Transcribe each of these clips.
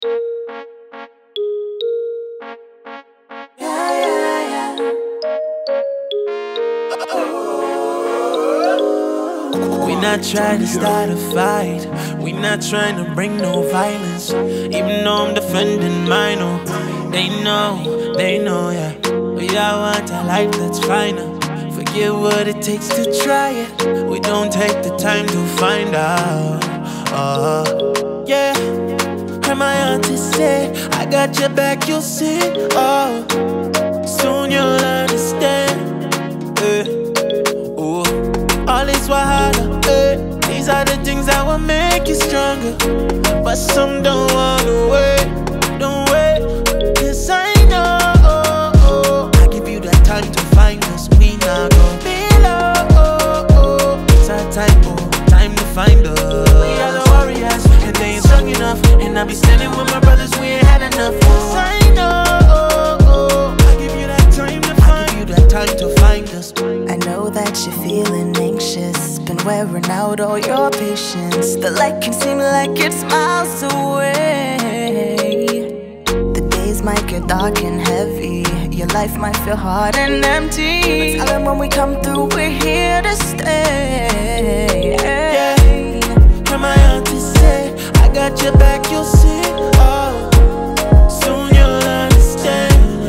We not trying to start a fight. We not trying to bring no violence. Even though I'm defending mine, oh, they know, yeah. We all want a life that's finer. Forget what it takes to try it. We don't take the time to find out. Yeah. Heard my auntie say, I got your back, you'll see. Oh, soon you'll understand. All is wahala, these are the things that will make you stronger. But some don't wanna wait, don't wait. Cause I know, I give you that time to find us. We not gon' be low. It's our time, time to find us. We are the warriors, and they ain't strong enough. And I be standing with my brothers, we ain't had enough. Cause I know, I give you that time to find us. I give you that time to find us. I know that you're feeling anxious, been wearing out all your patience. The light can seem like it's miles away. The days might get dark and heavy, your life might feel hard and empty. But tell them when we come through, we're here to stay. Yeah, heard my auntie say, I got your back, you'll see. Oh, soon you'll understand.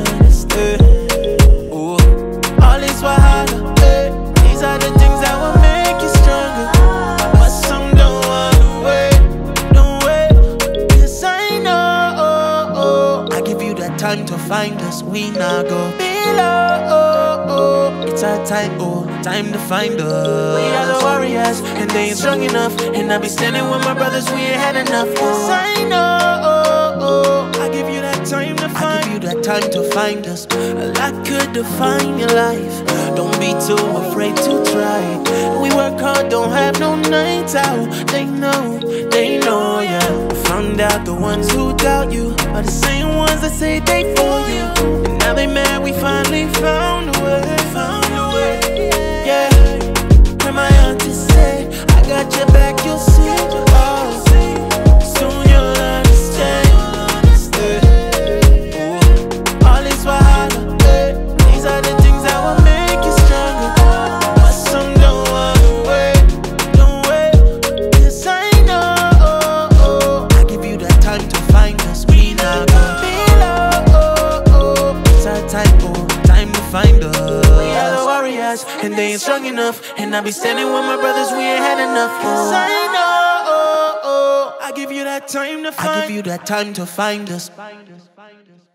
All is wahala, these are the things that will make you stronger. But some don't wanna wait, don't wait. Cause I know, I give you that time to find us. We not go below. It's our time, time to find us. We are the warriors, and they ain't strong enough. And I be standing with my brothers, we ain't had enough. Cause I know, I give you that time to find. I give you that time to find us. A lot could define your life. Don't be too afraid to try. We work hard, don't have no nights out. They know, yeah. Found out the ones who doubt you are the same ones that say they for you. And now they mad we finally found a way, yeah. Heard my auntie say, I got your back, you'll see. Oh, soon you'll understand. All is wahala, these are the things that will make you stronger. But some don't wanna wait, don't wait. Cause I know, I give you that time to find us. We not gon' be low. It's our time, time to find us. We are the warriors, and they ain't strong enough. And I be standing with my brothers, we ain't had enough. Cause I know, I give you that time to find. I give you that time to find us.